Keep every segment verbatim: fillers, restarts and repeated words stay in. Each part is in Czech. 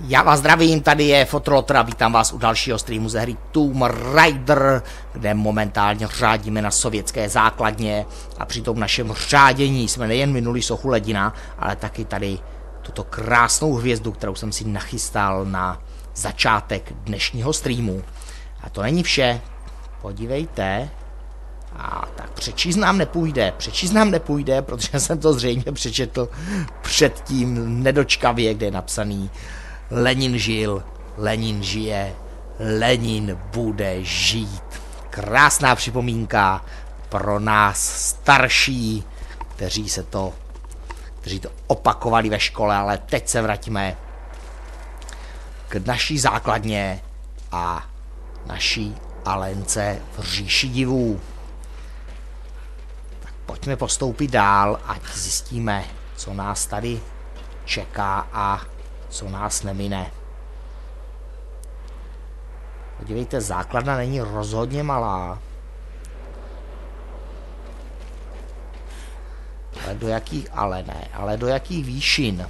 Já vás zdravím, tady je Fotrolotra, vítám vás u dalšího streamu ze hry Tomb Raider, kde momentálně řádíme na sovětské základně a při tom našem řádění jsme nejen minuli sochu Ledina, ale taky tady tuto krásnou hvězdu, kterou jsem si nachystal na začátek dnešního streamu. A to není vše, podívejte. A tak přečíst nám nepůjde, přečíst nám nepůjde, protože jsem to zřejmě přečetl předtím nedočkavě, kde je napsaný Lenin žil, Lenin žije, Lenin bude žít. Krásná připomínka pro nás starší, kteří se to, kteří to opakovali ve škole, ale teď se vrátíme k naší základně a naší Alence v říši divů. Tak pojďme postoupit dál, ať zjistíme, co nás tady čeká a co nás nemine. Podívejte, základna není rozhodně malá. Ale do jakých, ale ne, ale do jakých výšin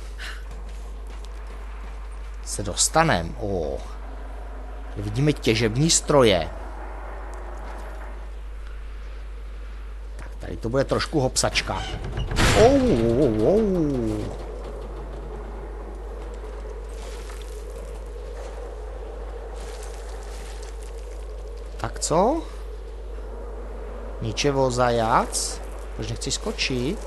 se dostaneme? O, vidíme těžební stroje. Tak tady to bude trošku hopsačka. Oh, oh, oh. Tak co? Ničevo zajac? Proč nechci skočit?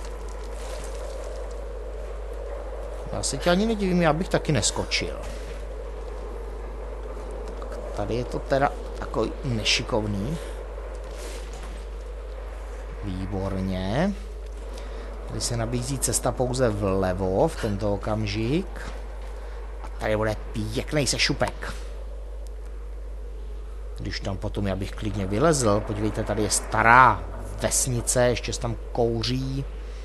Já se tě ani nedivím, já bych taky neskočil. Tak tady je to teda takový nešikovný. Výborně. Tady se nabízí cesta pouze vlevo v tento okamžik. A tady bude pěkný sešupek. Když tam potom já bych klidně vylezl, podívejte, tady je stará vesnice, ještě se tam kouří.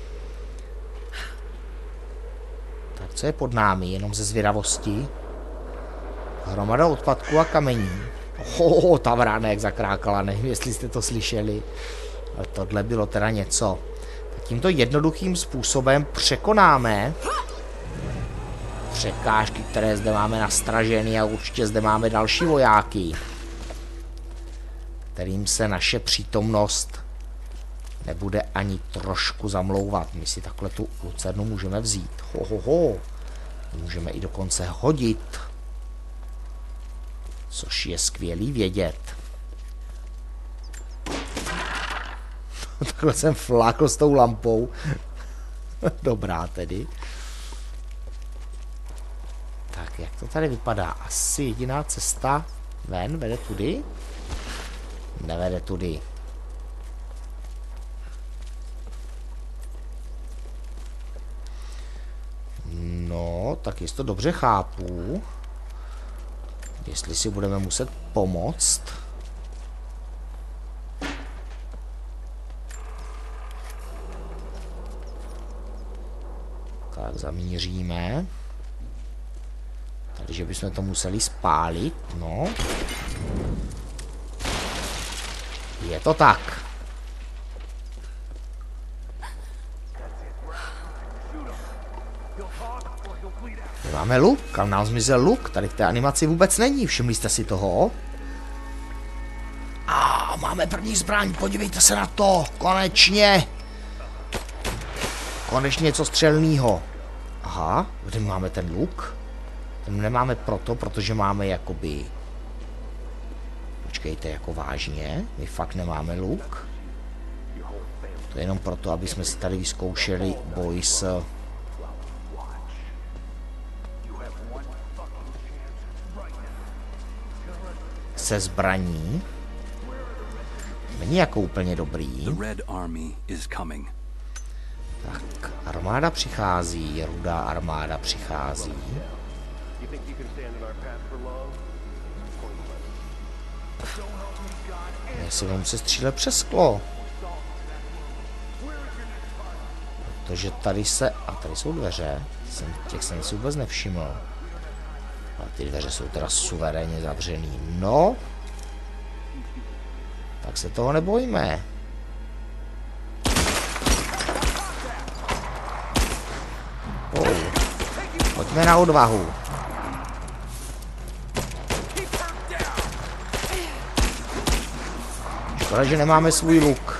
Tak co je pod námi, jenom ze zvědavosti? Hromada odpadků a kamení. Oh, ta vrána jak zakrákala, nevím, jestli jste to slyšeli. Ale tohle bylo teda něco. Tak tímto jednoduchým způsobem překonáme překážky, které zde máme nastraženy a určitě zde máme další vojáky, kterým se naše přítomnost nebude ani trošku zamlouvat. My si takhle tu lucernu můžeme vzít. Ho, ho, ho. Můžeme i dokonce hodit. Což je skvělý vědět. Takhle jsem flákl s tou lampou. Dobrá tedy. Tak, jak to tady vypadá? Asi jediná cesta ven vede tudy. Nevede tudy. No, tak jestli to dobře chápu, jestli si budeme muset pomoct. Tak zamíříme. Tady, že bychom to museli spálit, no. Je to tak. Máme luk, kam nám zmizel luk, tady v té animaci vůbec není, všimli jste si toho? A máme první zbraň, podívejte se na to, konečně. Konečně něco střelného. Aha, kde máme ten luk? Ten nemáme proto, protože máme jakoby... Počkejte, jako vážně, my fakt nemáme luk. To je jenom proto, aby jsme si tady vyzkoušeli boj s... se zbraní. Není jako úplně dobrý. Tak, armáda přichází, rudá armáda přichází. Já si vám se střílet přes sklo. Protože tady se... A tady jsou dveře. Jsem, těch jsem si vůbec nevšiml. A ty dveře jsou teda suverénně zavřený. No. Tak se toho nebojíme. Oh. Pojďme na odvahu. Škoda, že nemáme svůj luk.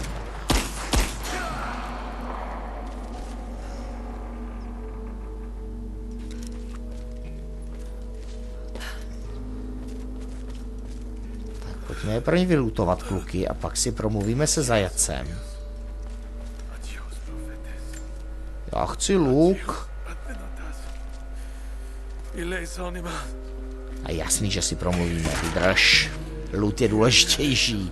Tak pojďme je první vylutovat, kluky, a pak si promluvíme se zajacem. Já chci luk. A jasný, že si promluvíme, vydrž. Loot je důležitější.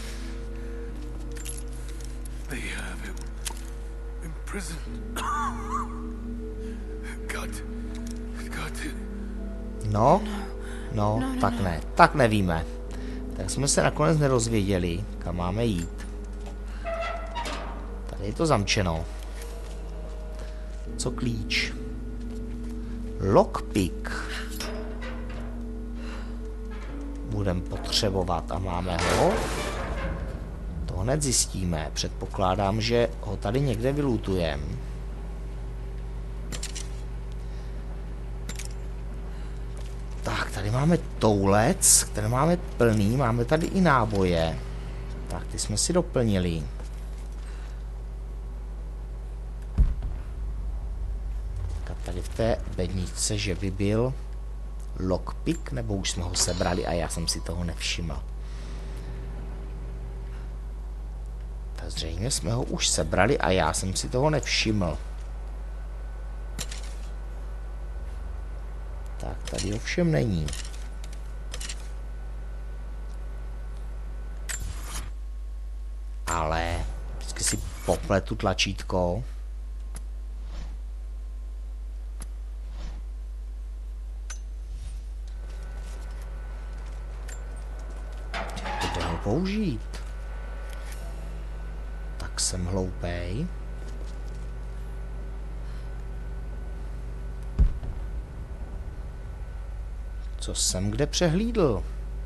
No, no, tak ne, tak nevíme. Tak jsme se nakonec nerozvěděli, kam máme jít. Tady je to zamčeno. Co klíč? Lockpick. Budeme potřebovat a máme ho. To hned zjistíme. Předpokládám, že ho tady někde vylutujeme. Tak, tady máme toulec, který máme plný. Máme tady i náboje. Tak, ty jsme si doplnili. Tak tady v té bedničce, že by byl lockpick, nebo už jsme ho sebrali a já jsem si toho nevšiml. Tak zřejmě jsme ho už sebrali a já jsem si toho nevšiml. Tak, tady ovšem není. Ale vždycky si popletu tlačítko. Použít. Tak jsem hloupej. Co jsem kde přehlídl?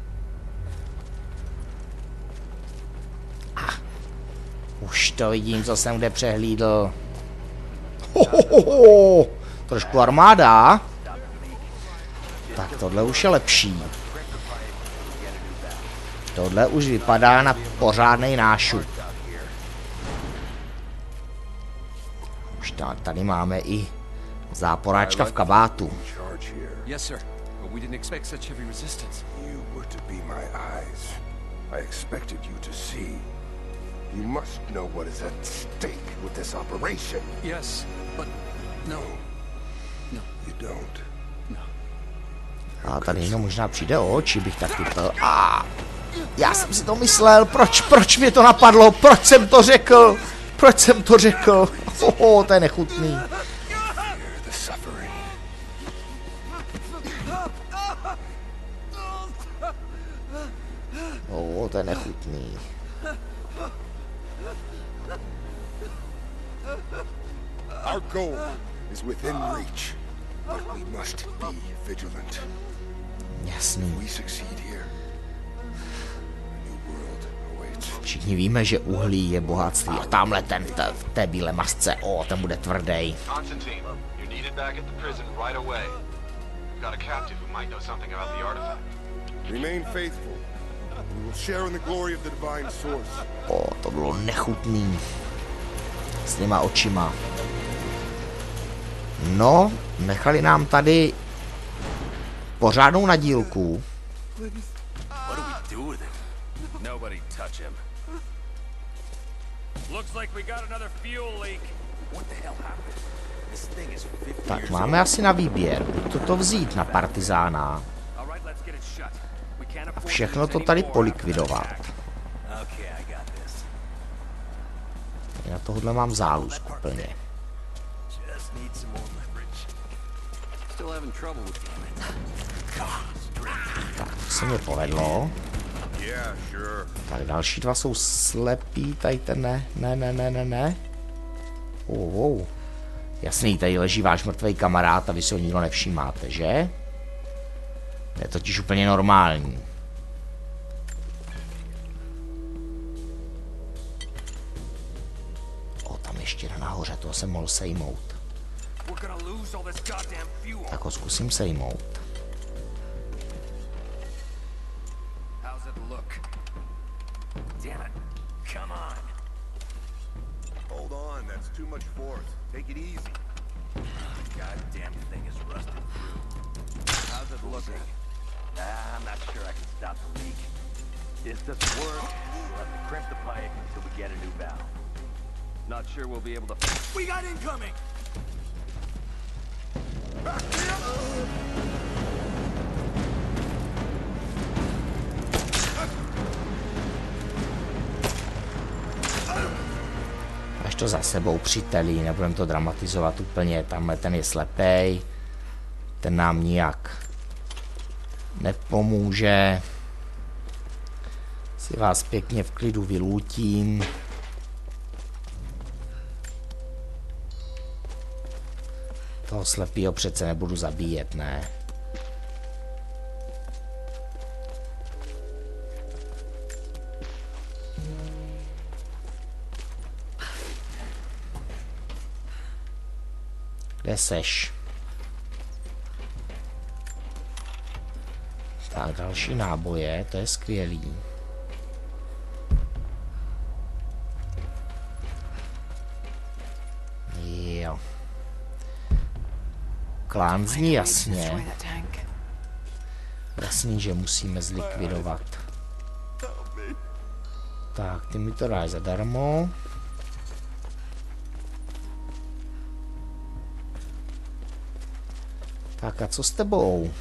Ah, už to vidím, co jsem kde přehlídl. Ho, ho, ho, ho. Trošku armáda. Tak tohle už je lepší. Tohle už vypadá na pořádnej nášup. Už tady máme i záporáčka v kabátu. Yes, sir. But we didn't expect such heavy resistance. You were to be my eyes. I expected you to see. You must know what is at stake with this operation. Yes, but no. No. You don't. No. A tady jenom možná přijde o oči, bych tak typl. A já jsem si to myslel, proč, proč mě to napadlo, proč jsem to řekl, proč jsem to řekl. Oho, to je nechutný. Oh, to je nechutný. Our goal is within reach, but we must be vigilant. Jasný. We succeed here. A new world awaits. Všichni víme, že uhlí je bohatství. A tamhle ten t- v té bílé masce, o, ten bude tvrdý. Constantine, you're needed back at the prison right away. We've got a captive who might know something about the artifact. Remain faithful. We will share in the glory of the divine source. O, to bylo nechutný. S těma očima. No, nechali nám tady pořádnou nadílku. What do we do with it? Nobody touch him. Looks like we got another fuel leak. What the hell happened? This thing is fifty Tak years máme asi na výběr, buď toto vzít na partizána old. All right, let's get it shut. We can't a afford všechno to to lose tady any more polikvidovat. after that. Okay, I got this. Já tohle mám záluzku plně. Just need some more leverage. Still having trouble with it. Tak, to se mi povedlo. Yeah, sure. Tak další dva jsou slepí, tady ten ne, ne, ne, ne, ne, ne. Oh, oh. Jasný, tady leží váš mrtvý kamarád a vy si ho nikdo nevšímáte, že? To je totiž úplně normální. O, tam ještě jeden nahoře, toho jsem mohl sejmout. We're gonna lose all this goddamn fuel. Tak ho zkusím sejmout. How's it look? Damn that's too much force. Take it easy. Goddamn thing is rusted through. How's it looking? Nah, I'm not sure I can stop the leak. This doesn't work. We'll have to crimp the pipe until we get a new valve. Not sure we'll be able to. We got incoming! Až to za sebou, příteli, nebudeme to dramatizovat úplně, tamhle ten je slepej, ten nám nijak nepomůže. Si vás pěkně v klidu vylútím. Toho slepýho přece nebudu zabíjet, ne? Kde seš? Tak, další náboje, to je skvělý. Jo. Klán zní jasně. Jasný, že musíme zlikvidovat. Tak, ty mi to dáš zadarmo. Tak a co s tebou?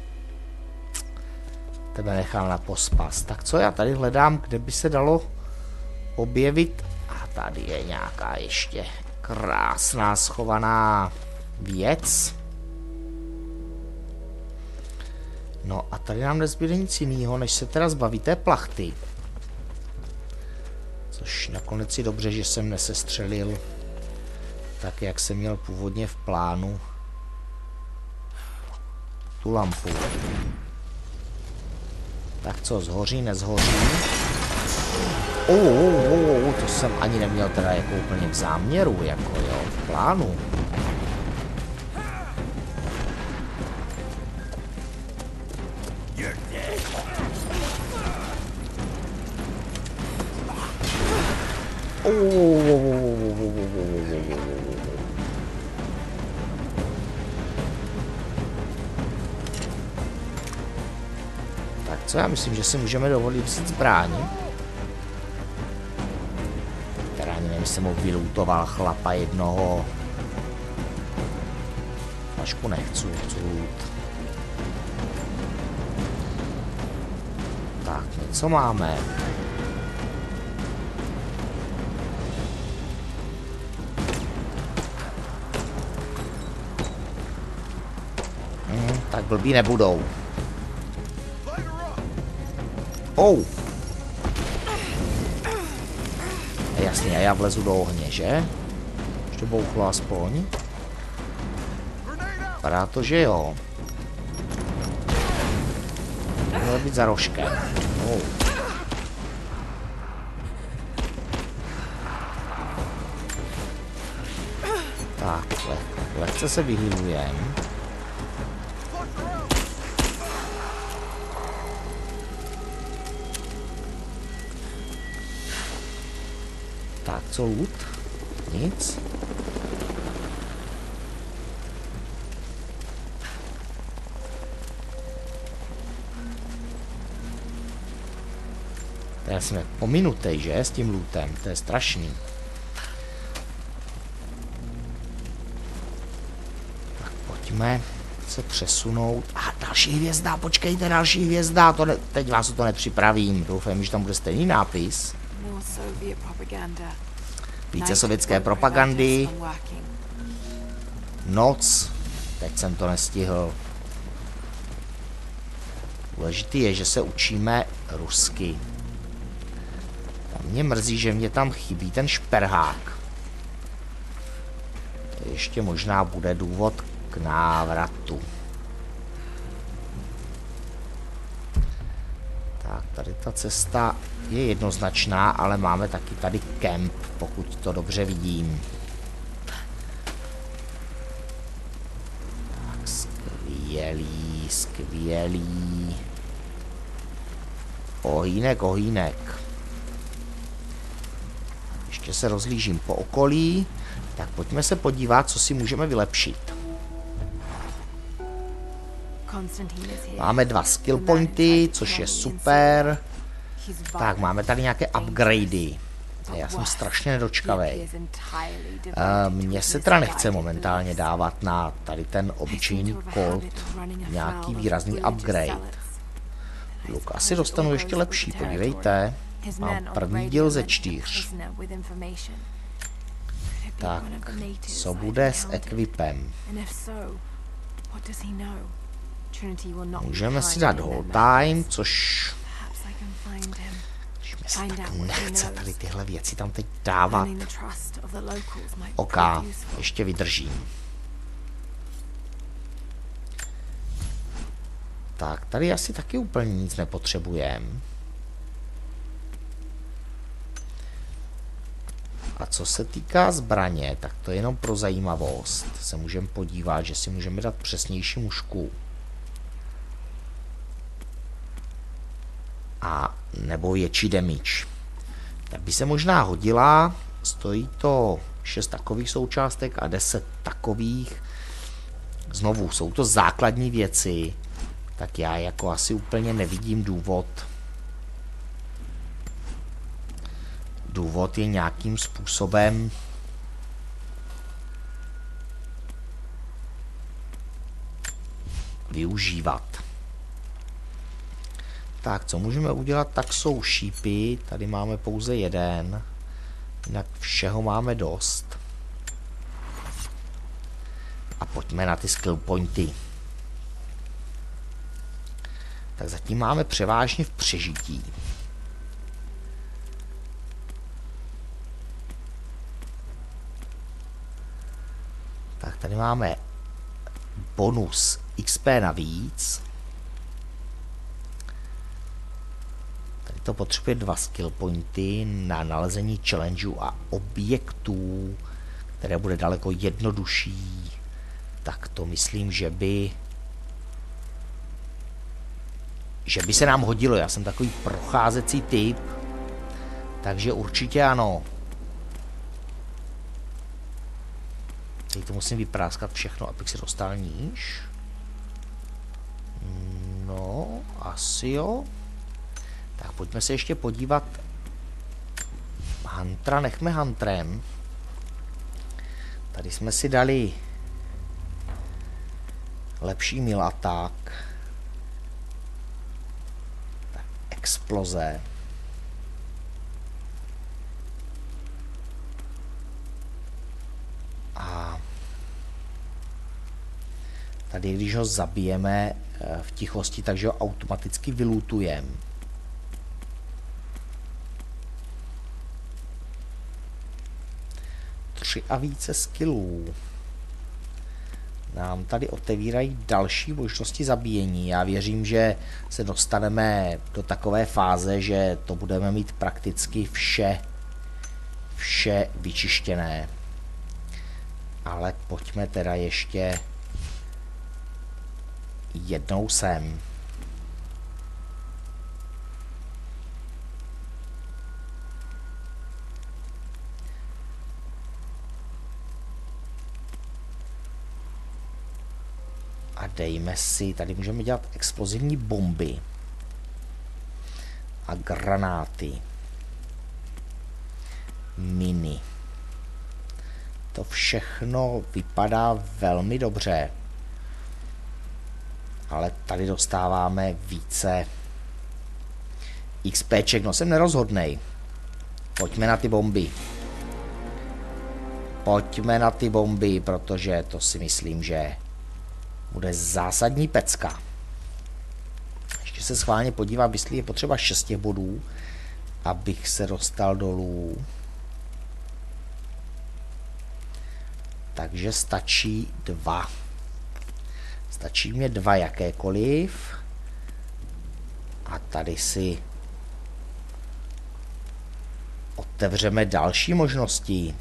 Tebe nechám na pospas. Tak co já tady hledám, kde by se dalo objevit? A tady je nějaká ještě krásná schovaná věc. No a tady nám nezbyde nic jiného, než se teda zbavit té plachty. Což nakonec je dobře, že jsem nesestřelil tak, jak jsem měl původně v plánu tu lampu. Tak co, zhoří, nezhoří? Oh, oh, oh, oh, to jsem ani neměl teda jako úplně v záměru, jako jo, v plánu. Oh, oh, oh, oh, oh, oh, oh. Co já myslím, že si můžeme dovolit vzít zbraň. Teda ani nevím, jsem mu vylutoval chlapa jednoho. Flašku nechci, chci loot. Tak, něco máme. Hmm, tak blbý nebudou. Oh. Jasně, já vlezu do ohně, že? Už to bouchlo aspoň. Vypadá to, že jo. Mělo být za rožkem. Oh. Tak, le lehce se vyhýlujem. Tak, co loot? Nic. Tady jsme pominutej, že? S tím lootem. To je strašný. Tak pojďme se přesunout. A další hvězda, počkejte, další hvězda. To ne, teď vás to nepřipravím. Doufám, že tam bude stejný nápis. Více sovětské propagandy. Noc. Teď jsem to nestihl. Důležitý je, že se učíme rusky. A mě mrzí, že mě tam chybí ten šperhák. To ještě možná bude důvod k návratu. Tak, tady ta cesta je jednoznačná, ale máme taky tady kemp, pokud to dobře vidím. Tak, skvělý, skvělý. Ohýnek, ohýnek. Ještě se rozlížím po okolí. Tak pojďme se podívat, co si můžeme vylepšit. Máme dva skill pointy, což je super. Tak, máme tady nějaké upgradey. Já jsem strašně nedočkavý. Mně se teda nechce momentálně dávat na tady ten obyčejný Colt nějaký výrazný upgrade. Luk asi dostanu ještě lepší, podívejte. Mám první díl ze čtyř. Tak, co bude s equipem? Můžeme si dát hold time, což... Když mi se tak nechce tady tyhle věci tam teď dávat. OK, ještě vydržím. Tak, tady asi taky úplně nic nepotřebujeme. A co se týká zbraně, tak to je jenom pro zajímavost. Se můžeme podívat, že si můžeme dát přesnější mušku. A nebo větší damage. Tak by se možná hodila. Stojí to šest takových součástek a deset takových. Znovu, jsou to základní věci. Tak já jako asi úplně nevidím důvod. Důvod je nějakým způsobem využívat. Tak, co můžeme udělat, tak jsou šípy. Tady máme pouze jeden. Jinak všeho máme dost. A pojďme na ty skill pointy. Tak zatím máme převážně v přežití. Tak tady máme bonus X P navíc. Tady to potřebuje dva skill pointy na nalezení challengeů a objektů, které bude daleko jednodušší. Tak to myslím, že by že by se nám hodilo. Já jsem takový procházecí typ, takže určitě ano. Teď to musím vypráskat všechno, abych si dostal níž. No, asi jo. Tak pojďme se ještě podívat. Huntera nechme Hunterem. Tady jsme si dali lepší mil attack. Tak, exploze. A tady, když ho zabijeme v tichosti, takže ho automaticky vylutujeme. Tři a více skillů nám tady otevírají další možnosti zabíjení. Já věřím, že se dostaneme do takové fáze, že to budeme mít prakticky vše, vše vyčištěné. Ale pojďme teda ještě jednou sem. A dejme si, tady můžeme dělat explozivní bomby a granáty. Mini. To všechno vypadá velmi dobře. Ale tady dostáváme více XPček. No jsem nerozhodnej. Pojďme na ty bomby. Pojďme na ty bomby, protože to si myslím, že bude zásadní pecka. Ještě se schválně podívám, jestli je potřeba šest bodů, abych se dostal dolů. Takže stačí dva. Stačí mě dva jakékoliv. A tady si otevřeme další možnosti.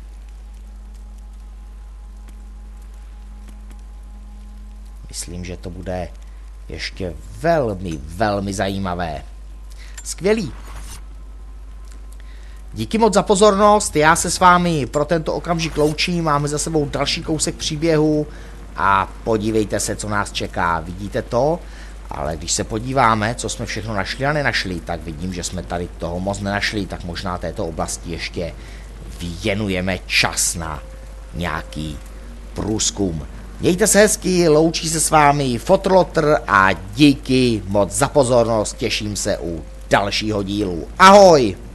Myslím, že to bude ještě velmi, velmi zajímavé. Skvělý. Díky moc za pozornost, já se s vámi pro tento okamžik loučím, máme za sebou další kousek příběhu a podívejte se, co nás čeká, vidíte to? Ale když se podíváme, co jsme všechno našli a nenašli, tak vidím, že jsme tady toho moc nenašli, tak možná této oblasti ještě věnujeme čas na nějaký průzkum. Mějte se hezky, loučí se s vámi Fotrlotr a díky moc za pozornost, těším se u dalšího dílu. Ahoj!